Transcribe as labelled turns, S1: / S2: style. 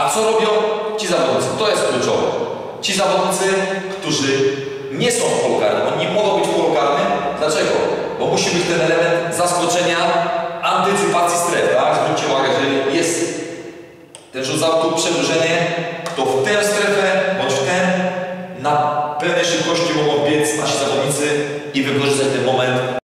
S1: A co robią ci zawodnicy? To jest kluczowe. Ci zawodnicy, którzy nie są w polu karnym, oni nie mogą być w polu karnym. Dlaczego? Bo musi być ten element zaskoczenia, antycypacji stref, tak? Zwróćcie uwagę, że jest ten rzut z autu, przedłużenie, to w ten